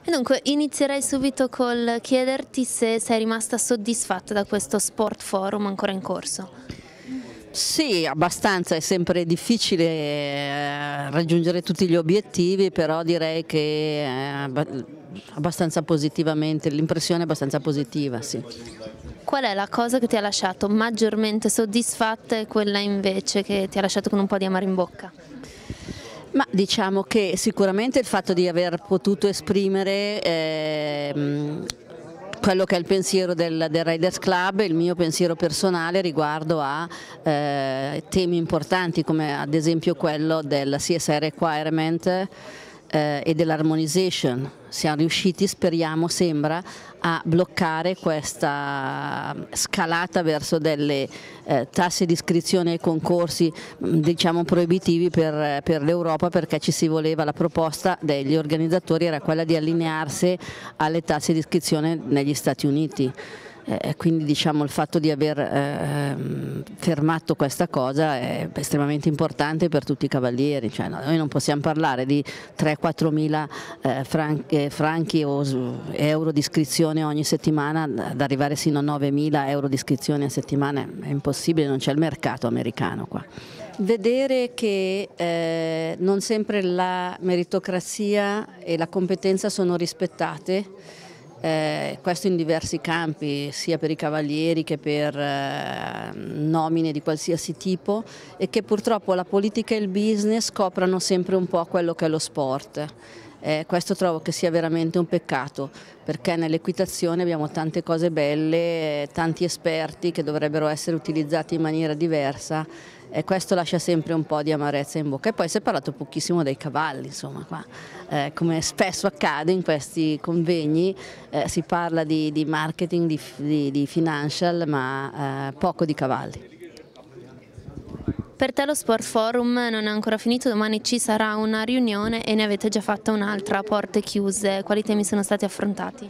E dunque inizierei subito col chiederti se sei rimasta soddisfatta da questo Sport Forum ancora in corso. Sì, abbastanza, è sempre difficile raggiungere tutti gli obiettivi, però direi che abbastanza positivamente, l'impressione è abbastanza positiva, sì. Qual è la cosa che ti ha lasciato maggiormente soddisfatta e quella invece che ti ha lasciato con un po' di amaro in bocca? Ma diciamo che sicuramente il fatto di aver potuto esprimere quello che è il pensiero del Riders Club, il mio pensiero personale riguardo a temi importanti come ad esempio quello del CSR requirement e dell'harmonization. Siamo riusciti, speriamo, sembra, a bloccare questa scalata verso delle tasse di iscrizione ai concorsi diciamo proibitivi per l'Europa, perché ci si voleva, la proposta degli organizzatori era quella di allinearsi alle tasse di iscrizione negli Stati Uniti. Quindi diciamo il fatto di aver fermato questa cosa è estremamente importante per tutti i cavalieri, cioè, noi non possiamo parlare di 3-4 mila franchi o euro di iscrizione ogni settimana ad arrivare sino a 9 mila euro di iscrizione a settimana, è impossibile, non c'è il mercato americano qua. Vedere che non sempre la meritocrazia e la competenza sono rispettate, questo in diversi campi, sia per i cavalieri che per nomine di qualsiasi tipo, e che purtroppo la politica e il business coprano sempre un po' quello che è lo sport. Questo trovo che sia veramente un peccato, perché nell'equitazione abbiamo tante cose belle, tanti esperti che dovrebbero essere utilizzati in maniera diversa, e questo lascia sempre un po' di amarezza in bocca. E poi si è parlato pochissimo dei cavalli, insomma, qua. Come spesso accade in questi convegni si parla di marketing, di financial, ma poco di cavalli. Per te lo Sport Forum non è ancora finito, domani ci sarà una riunione e ne avete già fatta un'altra a porte chiuse. Quali temi sono stati affrontati?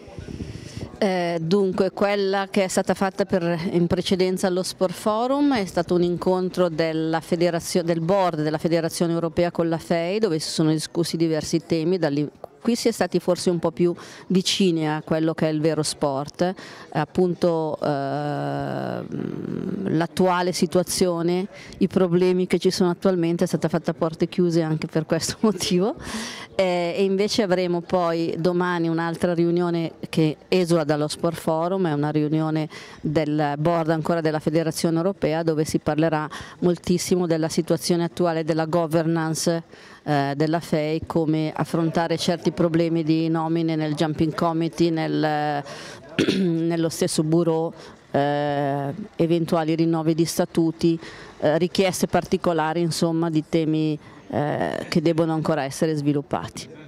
Dunque, quella che è stata fatta in precedenza allo Sport Forum è stato un incontro del board della Federazione Europea con la FEI, dove si sono discussi diversi temi. Qui si è stati forse un po' più vicini a quello che è il vero sport, appunto l'attuale situazione, i problemi che ci sono attualmente. È stata fatta a porte chiuse anche per questo motivo, e invece avremo poi domani un'altra riunione che esula dallo Sport Forum, è una riunione del board ancora della Federazione Europea, dove si parlerà moltissimo della situazione attuale della governance della FEI, come affrontare certi problemi di nomine nel jumping committee, nello stesso bureau, eventuali rinnovi di statuti, richieste particolari, insomma, di temi che debbono ancora essere sviluppati.